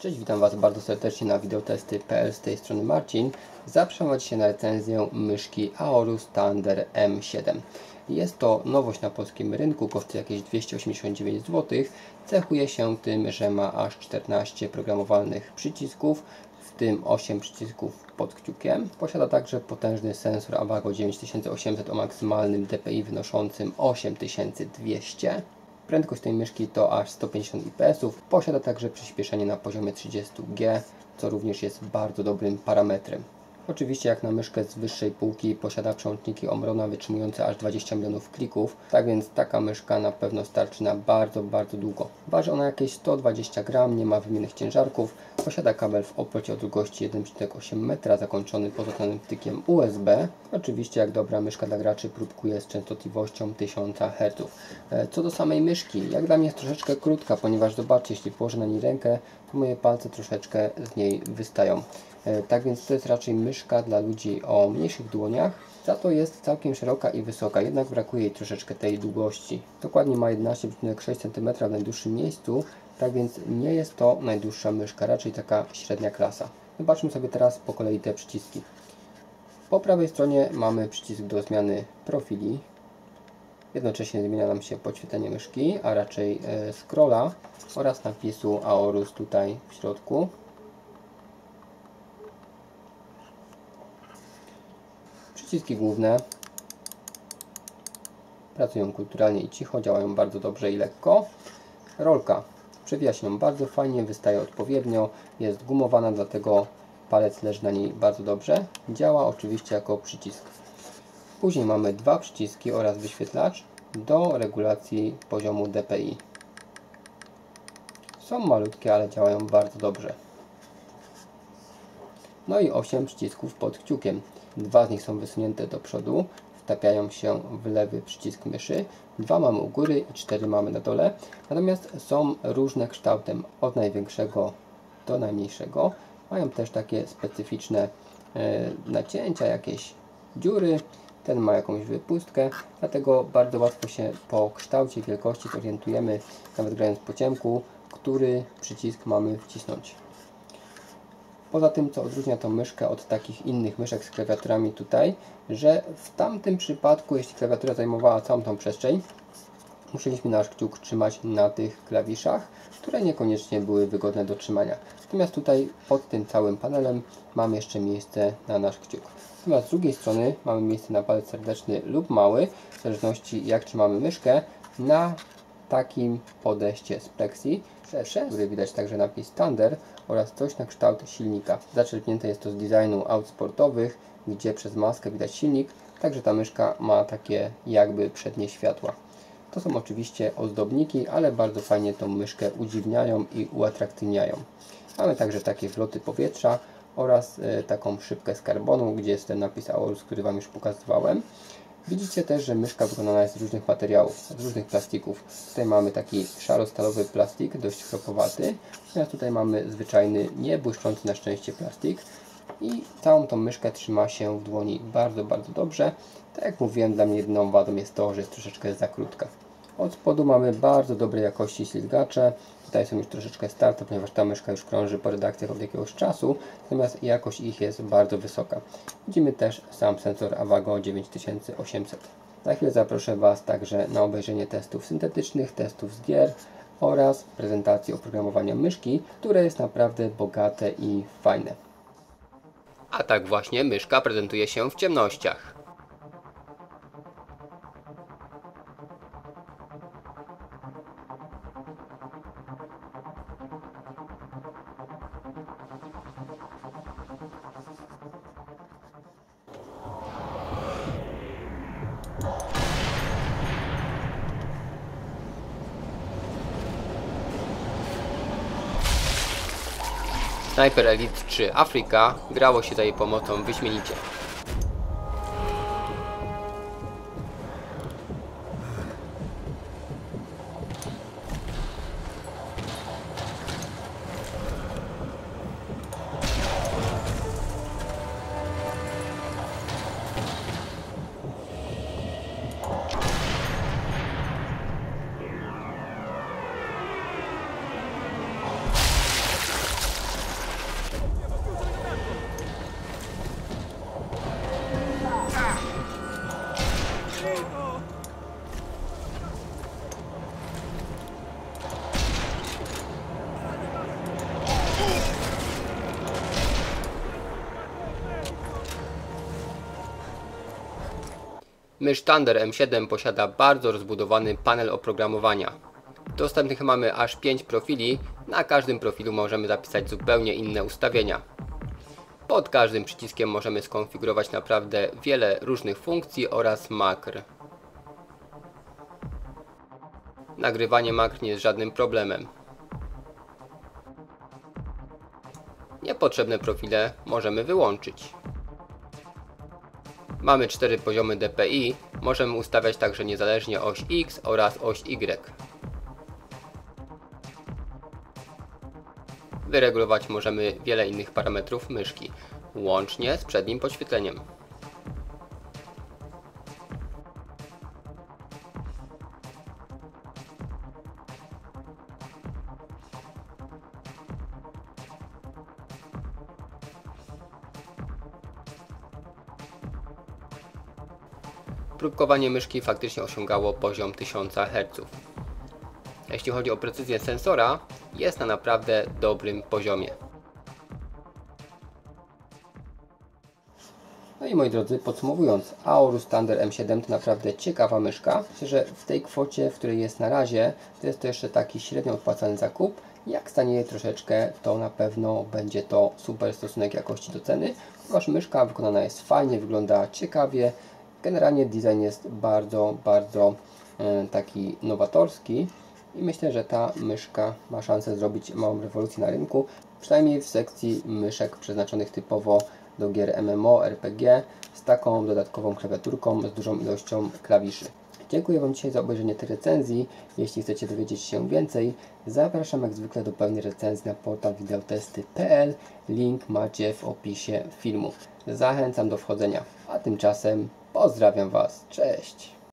Cześć, witam Was bardzo serdecznie na wideotesty.pl, z tej strony Marcin. Zapraszam Was dzisiaj na recenzję myszki Aorus Thunder M7. Jest to nowość na polskim rynku, kosztuje jakieś 289 zł. Cechuje się tym, że ma aż 14 programowalnych przycisków, w tym 8 przycisków pod kciukiem. Posiada także potężny sensor Avago 9800 o maksymalnym dpi wynoszącym 8200. Prędkość tej myszki to aż 150 IPS. Posiada także przyspieszenie na poziomie 30G, co również jest bardzo dobrym parametrem. Oczywiście jak na myszkę z wyższej półki posiada przełączniki Omrona wytrzymujące aż 20 milionów klików, tak więc taka myszka na pewno starczy na bardzo długo. Waży ona jakieś 120 gram, nie ma wymiennych ciężarków, posiada kabel w oplocie o długości 1,8 metra zakończony pozostawionym wtykiem USB. Oczywiście jak dobra myszka dla graczy próbkuje z częstotliwością 1000 Hz. Co do samej myszki, jak dla mnie jest troszeczkę krótka, ponieważ zobaczcie, jeśli położę na niej rękę, to moje palce troszeczkę z niej wystają. Tak więc to jest raczej myszka dla ludzi o mniejszych dłoniach, za to jest całkiem szeroka i wysoka, jednak brakuje jej troszeczkę tej długości. Dokładnie ma 11,6 cm w najdłuższym miejscu, tak więc nie jest to najdłuższa myszka, raczej taka średnia klasa. Zobaczmy sobie teraz po kolei te przyciski. Po prawej stronie mamy przycisk do zmiany profili. Jednocześnie zmienia nam się podświetlenie myszki, a raczej scrolla oraz napisu Aorus tutaj w środku. Przyciski główne pracują kulturalnie i cicho, działają bardzo dobrze i lekko. Rolka przewija się ją bardzo fajnie, wystaje odpowiednio, jest gumowana, dlatego palec leży na niej bardzo dobrze. Działa oczywiście jako przycisk. Później mamy dwa przyciski oraz wyświetlacz do regulacji poziomu dpi. Są malutkie, ale działają bardzo dobrze. No i 8 przycisków pod kciukiem. Dwa z nich są wysunięte do przodu, wtapiają się w lewy przycisk myszy. Dwa mamy u góry i 4 mamy na dole. Natomiast są różne kształtem, od największego do najmniejszego. Mają też takie specyficzne nacięcia, jakieś dziury. Ten ma jakąś wypustkę, dlatego bardzo łatwo się po kształcie, wielkości zorientujemy, nawet grając po ciemku, który przycisk mamy wcisnąć. Poza tym, co odróżnia tą myszkę od takich innych myszek z klawiaturami tutaj, że w tamtym przypadku, jeśli klawiatura zajmowała całą tą przestrzeń, musieliśmy nasz kciuk trzymać na tych klawiszach, które niekoniecznie były wygodne do trzymania. Natomiast tutaj pod tym całym panelem mamy jeszcze miejsce na nasz kciuk. Natomiast z drugiej strony mamy miejsce na palec serdeczny lub mały, w zależności jak trzymamy myszkę, na takim podejście z plexi, przez który widać także napis Thunder oraz coś na kształt silnika. Zaczerpnięte jest to z designu aut sportowych, gdzie przez maskę widać silnik, także ta myszka ma takie jakby przednie światła. To są oczywiście ozdobniki, ale bardzo fajnie tą myszkę udziwniają i uatrakcyjniają. Mamy także takie wloty powietrza oraz taką szybkę z karbonu, gdzie jest ten napis Aorus, który Wam już pokazywałem. Widzicie też, że myszka wykonana jest z różnych materiałów, z różnych plastików. Tutaj mamy taki szaro-stalowy plastik, dość chropowaty. Natomiast tutaj mamy zwyczajny, nie błyszczący na szczęście plastik. I całą tą myszkę trzyma się w dłoni bardzo dobrze. Tak jak mówiłem, dla mnie jedyną wadą jest to, że jest troszeczkę za krótka. Od spodu mamy bardzo dobrej jakości ślizgacze. Tutaj są już troszeczkę starte, ponieważ ta myszka już krąży po redakcjach od jakiegoś czasu, natomiast jakość ich jest bardzo wysoka. Widzimy też sam sensor Avago 9800. Za chwilę zaproszę Was także na obejrzenie testów syntetycznych, testów z gier oraz prezentacji oprogramowania myszki, które jest naprawdę bogate i fajne. A tak właśnie myszka prezentuje się w ciemnościach. Sniper Elite 3 Afrika grało się za jej pomocą wyśmienicie. Mysz Thunder M7 posiada bardzo rozbudowany panel oprogramowania. Dostępnych mamy aż 5 profili, na każdym profilu możemy zapisać zupełnie inne ustawienia. Pod każdym przyciskiem możemy skonfigurować naprawdę wiele różnych funkcji oraz makr. Nagrywanie makr nie jest żadnym problemem. Niepotrzebne profile możemy wyłączyć. Mamy 4 poziomy DPI, możemy ustawiać także niezależnie oś X oraz oś Y. Wyregulować możemy wiele innych parametrów myszki, łącznie z przednim podświetleniem. Próbkowanie myszki faktycznie osiągało poziom 1000 Hz. Jeśli chodzi o precyzję sensora, jest na naprawdę dobrym poziomie. No i moi drodzy, podsumowując, Aorus Thunder M7 to naprawdę ciekawa myszka. Myślę, że w tej kwocie, w której jest na razie, to jest to jeszcze taki średnio opłacalny zakup. Jak stanieje troszeczkę, to na pewno będzie to super stosunek jakości do ceny, ponieważ myszka wykonana jest fajnie, wygląda ciekawie. Generalnie design jest bardzo taki nowatorski i myślę, że ta myszka ma szansę zrobić małą rewolucję na rynku, przynajmniej w sekcji myszek przeznaczonych typowo do gier MMO, RPG z taką dodatkową klawiaturką z dużą ilością klawiszy. Dziękuję Wam dzisiaj za obejrzenie tej recenzji. Jeśli chcecie dowiedzieć się więcej, zapraszam jak zwykle do pełnej recenzji na portal videotesty.pl. Link macie w opisie filmu. Zachęcam do wchodzenia. A tymczasem pozdrawiam Was. Cześć!